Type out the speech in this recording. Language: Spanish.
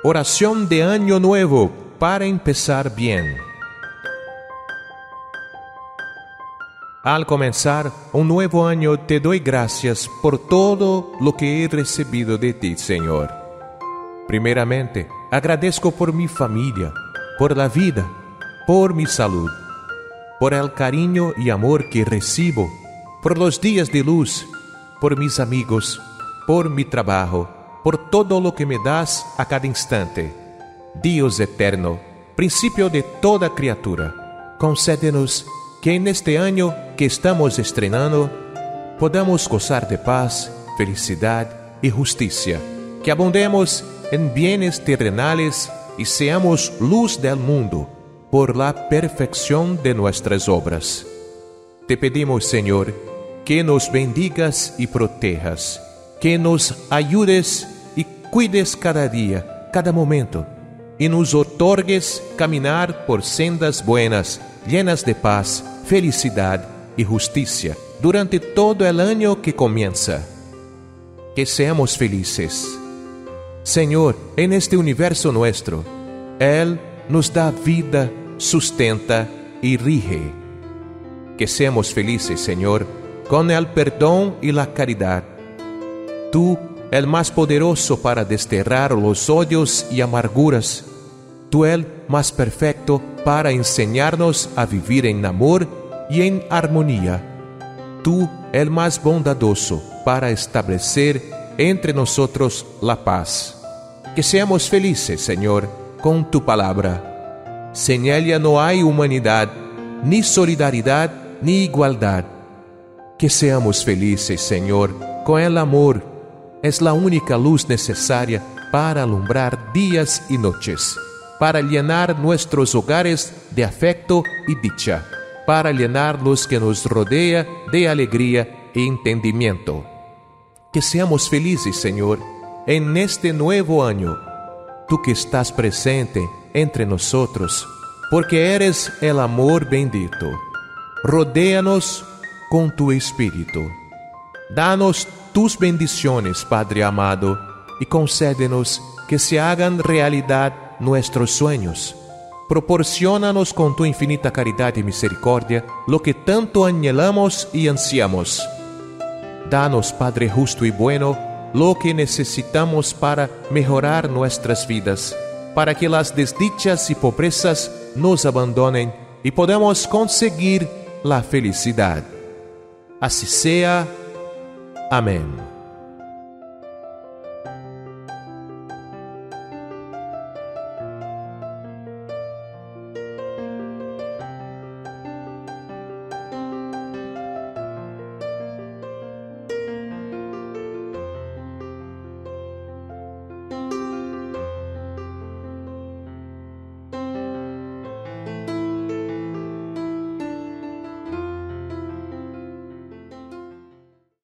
Oración de Año Nuevo para empezar bien. Al comenzar un nuevo año te doy gracias por todo lo que he recibido de ti, Señor. Primeramente, agradezco por mi familia, por la vida, por mi salud, por el cariño y amor que recibo, por los días de luz, por mis amigos, por mi trabajo, por todo lo que me das a cada instante. Dios eterno, principio de toda criatura, concédenos que en este año que estamos estrenando podamos gozar de paz, felicidad y justicia, que abundemos en bienes terrenales y seamos luz del mundo por la perfección de nuestras obras. Te pedimos, Señor, que nos bendigas y protejas, que nos ayudes y cuides cada día, cada momento, y nos otorgues caminar por sendas buenas, llenas de paz, felicidad y justicia durante todo el año que comienza. Que seamos felices. Señor, en este universo nuestro, Él nos da vida, sustenta y rige. Que seamos felices, Señor, con el perdón y la caridad. Tú, el más poderoso para desterrar los odios y amarguras. Tú, el más perfecto para enseñarnos a vivir en amor y en armonía. Tú, el más bondadoso para establecer entre nosotros la paz. Que seamos felices, Señor, con tu palabra. Sin ella no hay humanidad, ni solidaridad, ni igualdad. Que seamos felices, Señor, con el amor. Es la única luz necesaria para alumbrar días y noches, para llenar nuestros hogares de afecto y dicha, para llenar los que nos rodea de alegría e entendimiento. Que seamos felices, Señor, en este nuevo año, tú que estás presente entre nosotros, porque eres el amor bendito. Rodéanos con tu Espíritu. Danos tus bendiciones, Padre amado, y concédenos que se hagan realidad nuestros sueños. Proporciónanos con tu infinita caridad y misericordia lo que tanto anhelamos y ansiamos. Danos, Padre justo y bueno, lo que necesitamos para mejorar nuestras vidas, para que las desdichas y pobrezas nos abandonen y podamos conseguir la felicidad. Así sea. Amén.